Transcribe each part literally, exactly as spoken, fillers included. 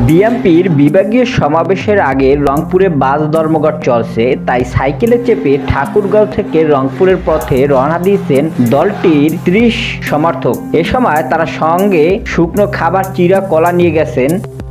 বিএনপির বিভাগীয় সমাবেশের আগে রংপুরে বাস ধর্মঘট চলছে, তাই সাইকেলে চেপে ঠাকুরগাঁও থেকে রংপুরের পথে রওনা দিয়েছেন দলটির ত্রিশ সমর্থক। এ সময় তারা সঙ্গে শুকনো খাবার, চিরা, কলা নিয়ে গেছেন।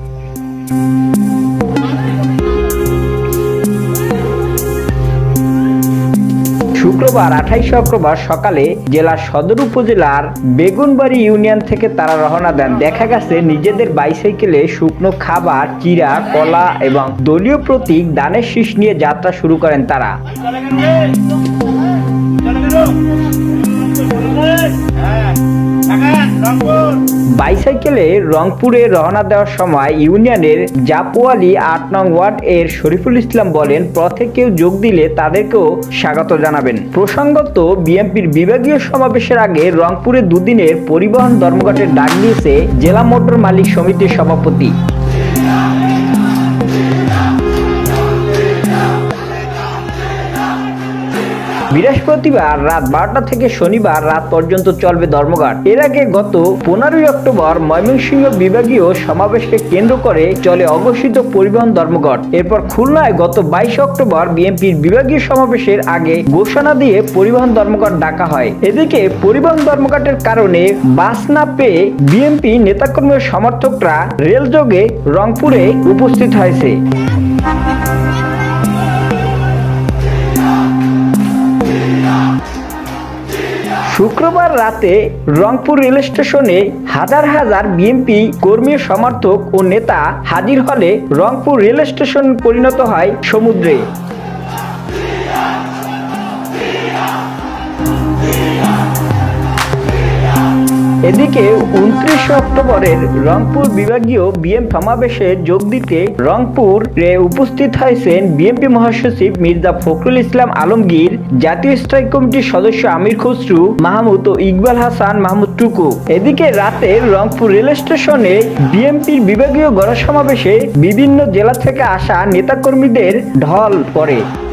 শুক্রবার আঠাইশে অক্টোবর সকালে জেলার সদর উপজেলার বেগুনবাড়ি ইউনিয়ন থেকে তারা রওনা দেন। দেখা গেছে নিজেদের বাইসাইকেলে শুকনো খাবার, চিরা, কলা এবং দলীয় প্রতীক দানের শীষ নিয়ে যাত্রা শুরু করেন তারা। বাইসাইকেলে রংপুরে রওনা দেওয়ার সময় ইউনিয়নের জাপুয়ালি আট নং ওয়ার্ড এর শরীফুল ইসলাম বলেন, পথে কেউ যোগ দিলে তাদেরকেও স্বাগত জানাবেন। প্রসঙ্গত, বিএনপির বিভাগীয় সমাবেশের আগে রংপুরে দুদিনের পরিবহন ধর্মঘটের ডাক দিয়েছে জেলা মোটর মালিক সমিতির সভাপতি। বৃহস্পতিবার রাত বারোটা থেকে শনিবার রাত পর্যন্ত চলবে ধর্মঘট। এর আগে গত পনেরোই অক্টোবর ময়মনস বিভাগীয় সমাবেশকে কেন্দ্র করে চলে অঘোষিত পরিবহন ধর্মঘট। এরপর খুলনায় গত বাইশে অক্টোবর বিএনপির বিভাগীয় সমাবেশের আগে ঘোষণা দিয়ে পরিবহন ধর্মঘট ডাকা হয়। এদিকে পরিবহন ধর্মঘটের কারণে বাস না পেয়ে বিএনপি নেতাকর্মী ও সমর্থকরা রেলযোগে রংপুরে উপস্থিত হয়েছে। শুক্রবার রাতে রংপুর রেল স্টেশনে হাজার হাজার বিএনপি কর্মী, সমর্থক ও নেতা হাজির হলে রংপুর রেল স্টেশন পরিণত হয় সমুদ্রে। এদিকে উনত্রিশে অক্টোবরের রংপুর বিভাগীয় বিএনপি সমাবেশে যোগ দিতে রংপুরে উপস্থিত হয়েছেন বিএনপি মহাসচিব মির্জা ফখরুল ইসলাম আলমগীর, জাতীয় স্থায়ী কমিটির সদস্য আমির খসরু মাহমুদ ও ইকবাল হাসান মাহমুদ টুকু। এদিকে রাতে রংপুর রেল স্টেশনে বিএনপির বিভাগীয় গণসমাবেশে বিভিন্ন জেলা থেকে আসা নেতাকর্মীদের ঢল পড়ে।